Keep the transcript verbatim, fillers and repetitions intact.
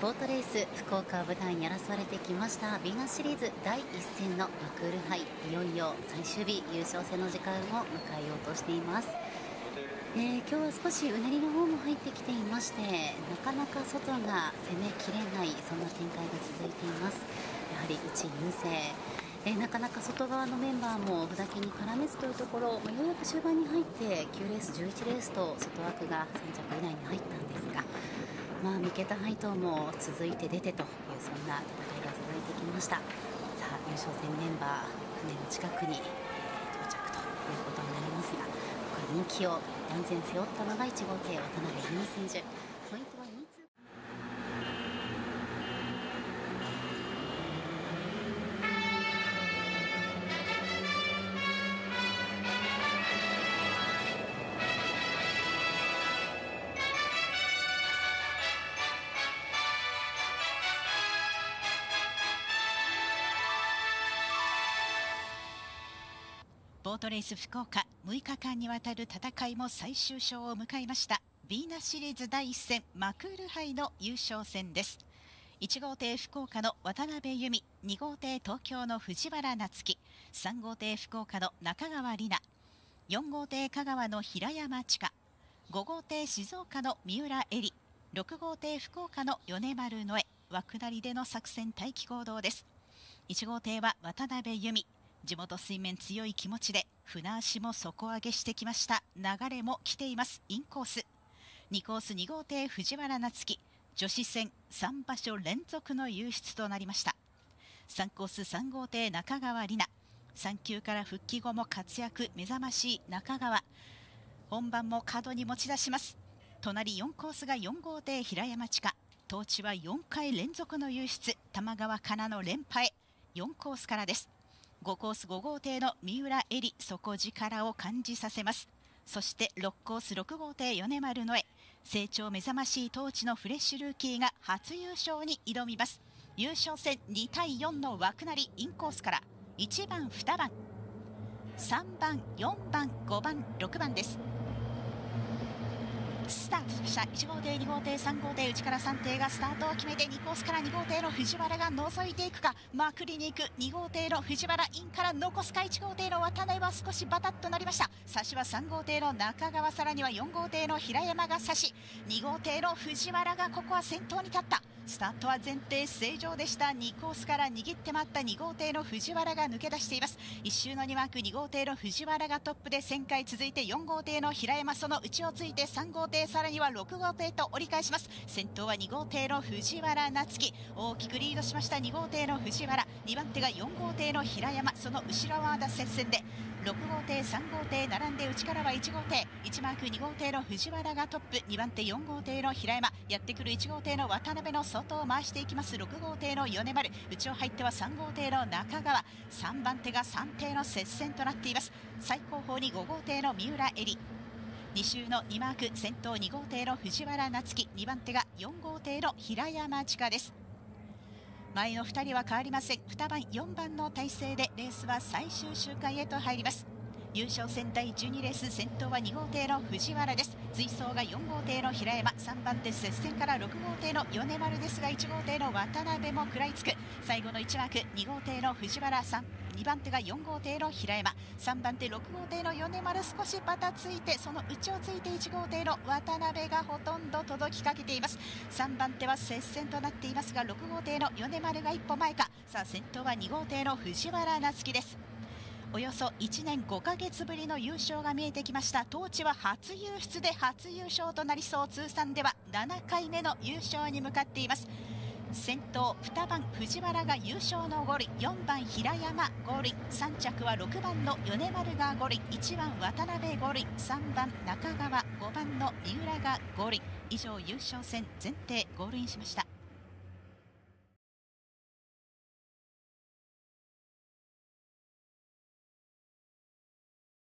ボートレース福岡を舞台に争われてきましたヴィーナスシリーズだいいっ戦のマクール杯、いよいよ最終日優勝戦の時間を迎えようとしています。えー、今日は少しうねりの方も入ってきていまして、なかなか外が攻めきれない、そんな展開が続いています。やはり内優勢、えー、なかなか外側のメンバーも札記に絡めずというところ、まあ、ようやく終盤に入ってきゅうレースじゅういちレースと外枠がさん着以内に入ったんですが、まあ、三桁配当も続いて出てという、そんな戦いが続いてきました。さあ優勝戦メンバー船の近くに、えー、到着ということになりますが、これ人気を断然背負ったのがいち号艇渡辺優美選手。ポイントはに通ボートレース福岡、むいかかんにわたる戦いも最終章を迎えました。ヴィーナスシリーズだいいっ戦マクール杯の優勝戦です。いち号艇福岡の渡辺由美、に号艇東京の藤原夏樹、さん号艇福岡の中川里奈、よん号艇香川の平山千佳、ご号艇静岡の三浦恵里、ろく号艇福岡の米丸ノエ、枠なりでの作戦待機行動です。いち号艇は渡辺由美、地元水面強い気持ちで船足も底上げしてきました。流れも来ています。インコースにコースに号艇藤原夏樹、女子戦さん場所連続の優出となりました。さんコースさん号艇中川里奈、産休から復帰後も活躍目覚ましい中川、本番も角に持ち出します。隣よんコースがよん号艇平山千佳、当地はよんかい連続の優出、玉川かなの連覇へよんコースからです。ごコースご号艇の三浦恵里、底力を感じさせます。そしてろくコースろく号艇米丸ノエ、成長目覚ましい当地のフレッシュルーキーが初優勝に挑みます。優勝戦に対よんの枠なり、インコースからいちばんにばんさんばんよんばんごばんろくばんです。スタートしました。いち号艇に号艇さん号艇、内からさん艇がスタートを決めて、にコースからに号艇の藤原が覗いていくか、まくりに行くに号艇の藤原、インから残すか。いち号艇の渡辺は少しバタッとなりました。差しはさん号艇の中川、さらにはよん号艇の平山が差し、に号艇の藤原がここは先頭に立った。スタートは前提正常でした。にコースから握って回ったに号艇の藤原が抜け出しています。一周のに枠、に号艇の藤原がトップで旋回、続いてよん号艇の平山、その内をついてさん号艇、さらにはろく号艇と折り返します。先頭はに号艇の藤原夏樹、大きくリードしました。に号艇の藤原、にばん手がよん号艇の平山、その後ろはまだ接戦でろく号艇さん号艇並んで、内からはいち号艇、いちマークに号艇の藤原がトップ、にばん手よん号艇の平山、やってくるいち号艇の渡辺の外を回していきます。ろく号艇の米丸、内を入ってはさん号艇の中川、さんばん手がさん艇の接戦となっています。最後方にご号艇の三浦恵里、に周のにマーク、先頭に号艇の藤原夏樹、にばん手がよん号艇の平山千佳です。前のふたりは変わりません。にばんよんばんの体制でレースは最終周回へと入ります。優勝戦第じゅうにレース、先頭はに号艇の藤原です。追走がよん号艇の平山、さんばん手接戦からろく号艇の米丸ですが、いち号艇の渡辺も食らいつく。最後のいちマーク、に号艇の藤原さん、にばん手がよん号艇の平山、さんばん手ろく号艇の米丸、少しバタついて、その内をついていち号艇の渡辺がほとんど届きかけています。さんばん手は接戦となっていますが、ろく号艇の米丸が一歩前か。さあ先頭はに号艇の藤原夏樹です。およそいちねんごかげつぶりの優勝が見えてきました。当地は初優出で初優勝となりそう。通算ではななかいめの優勝に向かっています。先頭にばん藤原が優勝のゴール、よんばん平山ゴール、さん着はろくばんの米丸がゴール、いちばん渡辺ゴール、さんばん中川、ごばんの三浦がゴール。以上優勝戦前提ゴールインしました。